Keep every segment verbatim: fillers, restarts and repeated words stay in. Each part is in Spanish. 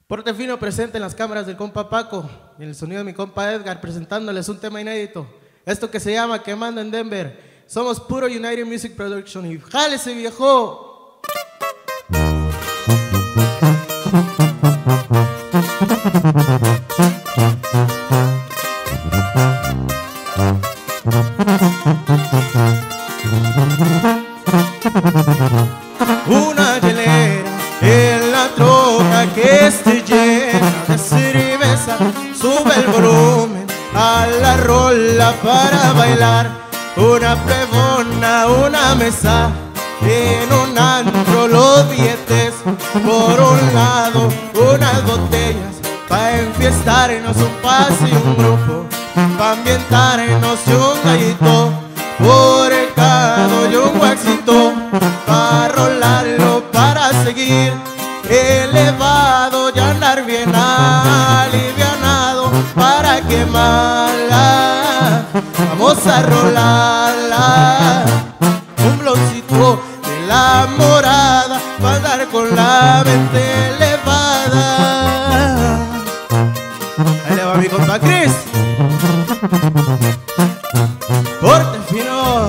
Porte fino presente en las cámaras del compa Paco y en el sonido de mi compa Edgar, presentándoles un tema inédito. Esto que se llama Quemando en Denver. Somos puro United Music Production y ¡jálese, viejo! Una hielera en la troca que esté llena de cerveza. Sube el volumen a la rola para bailar. Una plebona, una mesa en un antro, los billetes por un lado, unas botellas pa' enfiestarnos, un pase y un grupo pa' ambientarnos y un gallito por el cado y un waxito pa' rolarlo, para seguir elevado y andar bien alivianado para quemarla. Vamos a rolarla, un bloncito de la morada pa' andar con la mente elevada. Ahí le va mi compa Chris. Porte fino.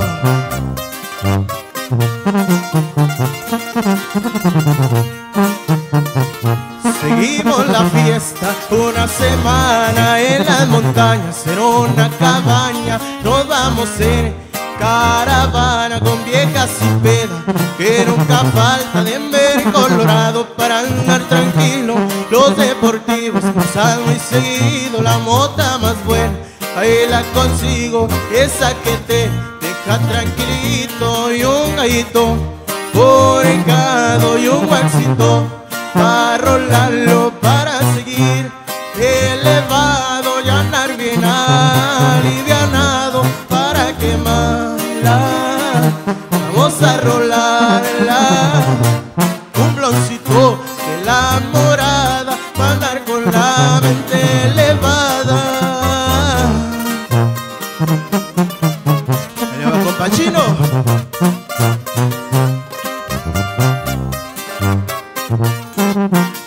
Seguimos la fiesta una semana en las montañas, en una cabaña nos vamos en caravana con viejas y peda, que nunca falta Denver, Colorado, para andar tranquilo. Los deportivos pasan muy seguido, la mota más buena ahí la consigo, esa que te deja tranquilito, y un gallito por encado y un waxito para rolarlo, para seguir elevado y andar bien alivianado para quemarla. Vamos a rolarla, un bloncito de la morada para andar con la mente elevada. Ahí va compa Chino. Thank you.